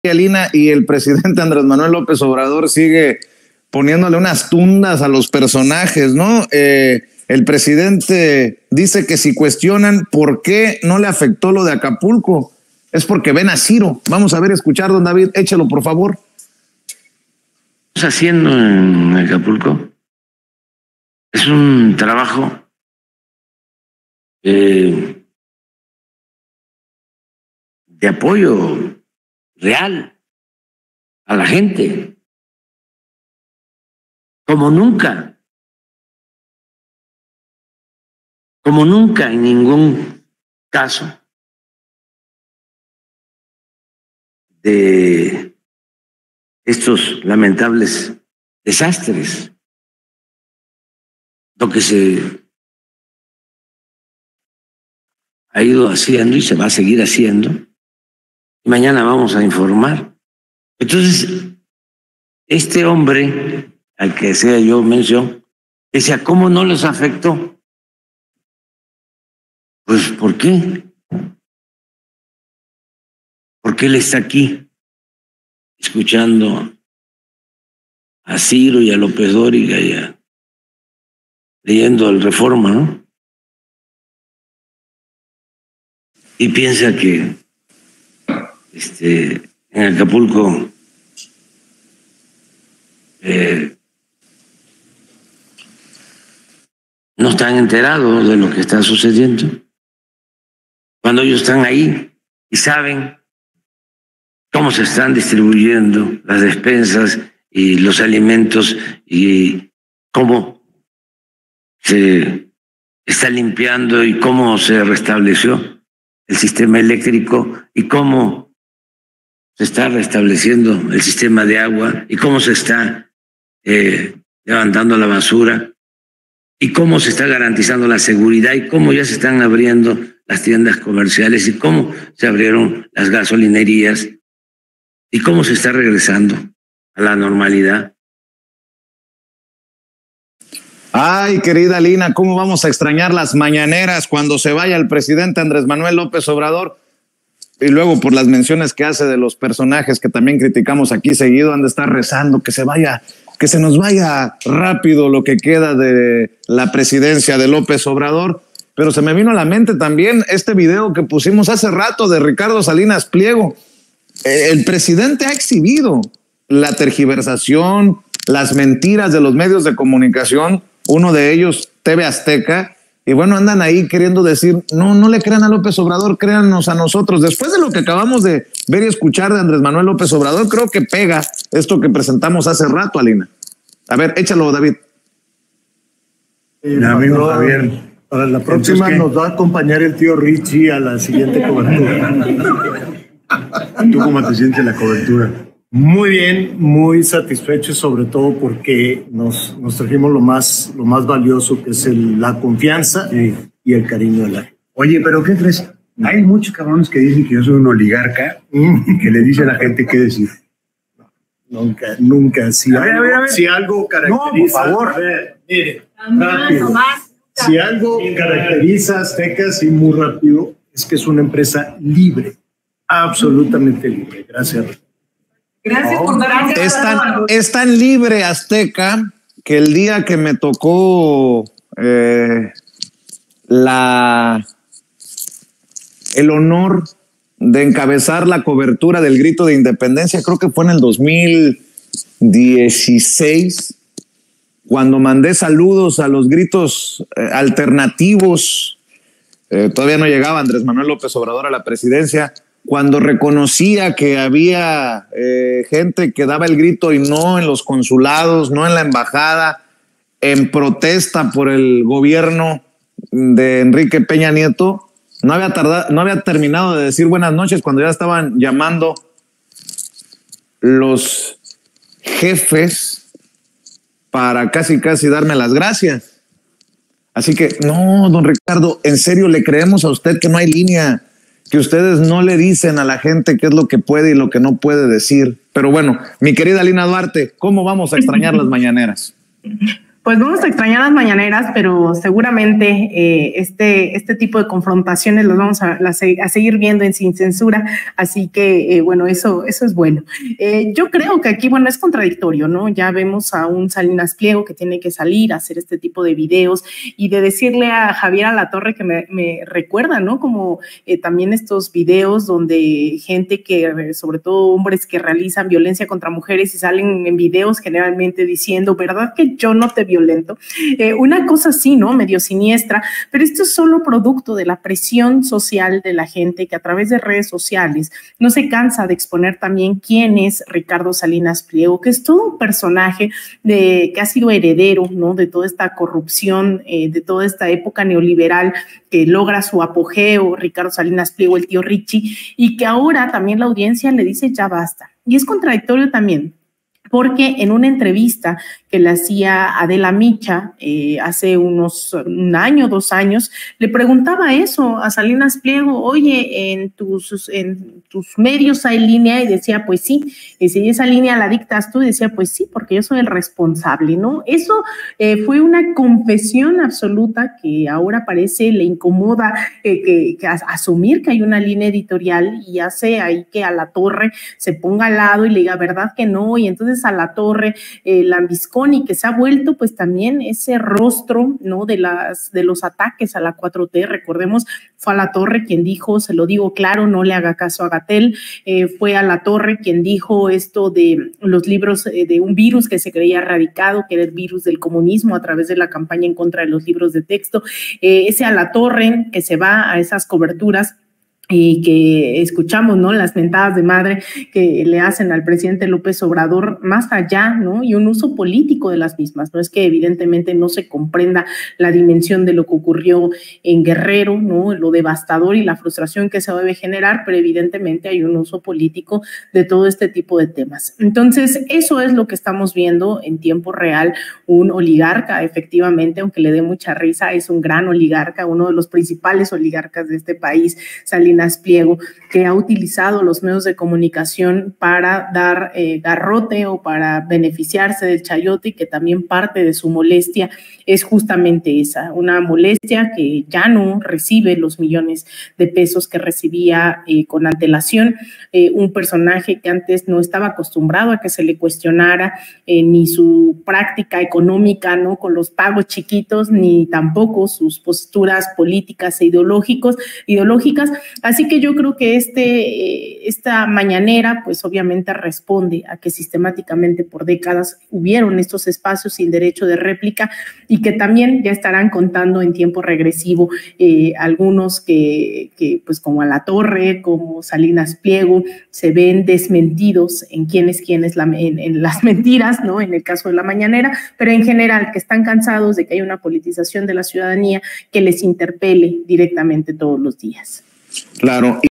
Alina, y el presidente Andrés Manuel López Obrador sigue poniéndole unas tundas a los personajes, ¿no? El presidente dice que si cuestionan por qué no le afectó lo de Acapulco, es porque ven a Ciro. Vamos a ver, escuchar, don David, échalo por favor. ¿Qué estamos haciendo en Acapulco? Es un trabajo de apoyo real a la gente, como nunca en ningún caso de estos lamentables desastres. Lo que se ha ido haciendo y se va a seguir haciendo, y mañana vamos a informar. Entonces, este hombre al que hacía yo mención, decía, ¿cómo no les afectó? Pues, ¿por qué? Porque él está aquí, escuchando a Ciro y a López Dóriga y leyendo el Reforma, ¿no? Y piensa que en Acapulco no están enterados de lo que está sucediendo, cuando ellos están ahí y saben cómo se están distribuyendo las despensas y los alimentos y cómo se está limpiando y cómo se restableció el sistema eléctrico y cómo se está restableciendo el sistema de agua y cómo se está levantando la basura y cómo se está garantizando la seguridad y cómo ya se están abriendo las tiendas comerciales y cómo se abrieron las gasolinerías y cómo se está regresando a la normalidad. Ay, querida Lina, ¿cómo vamos a extrañar las mañaneras cuando se vaya el presidente Andrés Manuel López Obrador? Y luego por las menciones que hace de los personajes que también criticamos aquí seguido, han de estar rezando que se nos vaya rápido lo que queda de la presidencia de López Obrador. Pero se me vino a la mente también este video que pusimos hace rato de Ricardo Salinas Pliego. El presidente ha exhibido la tergiversación, las mentiras de los medios de comunicación, uno de ellos TV Azteca, y bueno, andan ahí queriendo decir, no le crean a López Obrador, créanos a nosotros. Después de lo que acabamos de ver y escuchar de Andrés Manuel López Obrador, creo que pega esto que presentamos hace rato, Alina. A ver, échalo, David. Amigo Javier, para la próxima nos va a acompañar el tío Richie a la siguiente cobertura. ¿Tú cómo te sientes la cobertura? Muy bien, muy satisfecho, sobre todo porque nos trajimos lo más valioso, que es la confianza y el cariño de la gente. Oye, pero ¿qué crees? Hay muchos cabrones que dicen que yo soy un oligarca y que le dicen a la gente qué decir. Nunca. Si algo caracteriza... No, por favor. A ver, mire, rápido. Si algo caracteriza a Azteca, así muy rápido, es que es una empresa libre, absolutamente libre. Gracias. Gracias por dar. Es tan libre Azteca que el día que me tocó el honor de encabezar la cobertura del grito de independencia, creo que fue en el 2016, cuando mandé saludos a los gritos alternativos, todavía no llegaba Andrés Manuel López Obrador a la presidencia, cuando reconocía que había gente que daba el grito y no en los consulados, no en la embajada, en protesta por el gobierno de Enrique Peña Nieto, no había terminado de decir buenas noches cuando ya estaban llamando los jefes para casi darme las gracias. Así que, no, don Ricardo, en serio, le creemos a usted que no hay línea, que ustedes no le dicen a la gente qué es lo que puede y lo que no puede decir. Pero bueno, mi querida Lina Duarte, ¿cómo vamos a extrañar las mañaneras? Pues vamos a extrañar las mañaneras, pero seguramente este tipo de confrontaciones los vamos a seguir viendo en Sin Censura, así que bueno, eso es bueno. Yo creo que aquí, bueno, es contradictorio, ¿no? Ya vemos a un Salinas Pliego que tiene que salir a hacer este tipo de videos y de decirle a Javier Alatorre que me recuerda, ¿no? Como también estos videos donde gente que, sobre todo hombres que realizan violencia contra mujeres y salen en videos generalmente diciendo, ¿verdad que yo no te violento? Una cosa así, ¿no? Medio siniestra, pero esto es solo producto de la presión social de la gente que a través de redes sociales no se cansa de exponer también quién es Ricardo Salinas Pliego, que es todo un personaje que ha sido heredero, ¿no? De toda esta corrupción, de toda esta época neoliberal que logra su apogeo, Ricardo Salinas Pliego, el tío Richie, y que ahora también la audiencia le dice ya basta. Y es contradictorio también, porque en una entrevista que le hacía Adela Micha hace un año, 2 años, le preguntaba eso a Salinas Pliego, oye, en tus medios hay línea, y decía, pues sí, y si esa línea la dictas tú, y decía, pues sí, porque yo soy el responsable, ¿no? Eso fue una confesión absoluta que ahora parece le incomoda que asumir que hay una línea editorial y hace ahí que Alatorre se ponga al lado y le diga, ¿verdad que no? Y entonces Alatorre, Lambisconi, que se ha vuelto pues también ese rostro, ¿no? de los ataques a la 4T. Recordemos, fue Alatorre quien dijo, se lo digo claro, no le haga caso a Gatell, fue Alatorre quien dijo esto de los libros, de un virus que se creía erradicado, que era el virus del comunismo a través de la campaña en contra de los libros de texto. Ese Alatorre que se va a esas coberturas y que escuchamos, ¿no? Las mentadas de madre que le hacen al presidente López Obrador más allá, ¿no? Y un uso político de las mismas. No es que evidentemente no se comprenda la dimensión de lo que ocurrió en Guerrero, ¿no? Lo devastador y la frustración que se debe generar, pero evidentemente hay un uso político de todo este tipo de temas. Entonces, eso es lo que estamos viendo en tiempo real. Un oligarca, efectivamente, aunque le dé mucha risa, es un gran oligarca, uno de los principales oligarcas de este país, Salinas Pliego, que ha utilizado los medios de comunicación para dar garrote o para beneficiarse del chayote, y que también parte de su molestia es justamente esa, una molestia que ya no recibe los millones de pesos que recibía con antelación, un personaje que antes no estaba acostumbrado a que se le cuestionara ni su práctica económica, ¿no? Con los pagos chiquitos, ni tampoco sus posturas políticas e ideológicas. Así que yo creo que esta mañanera, pues obviamente responde a que sistemáticamente por décadas hubieron estos espacios sin derecho de réplica y que también ya estarán contando en tiempo regresivo algunos que pues como Alatorre, como Salinas Pliego, se ven desmentidos en quién es en las mentiras, ¿no? En el caso de la mañanera, pero en general que están cansados de que haya una politización de la ciudadanía que les interpele directamente todos los días. Claro.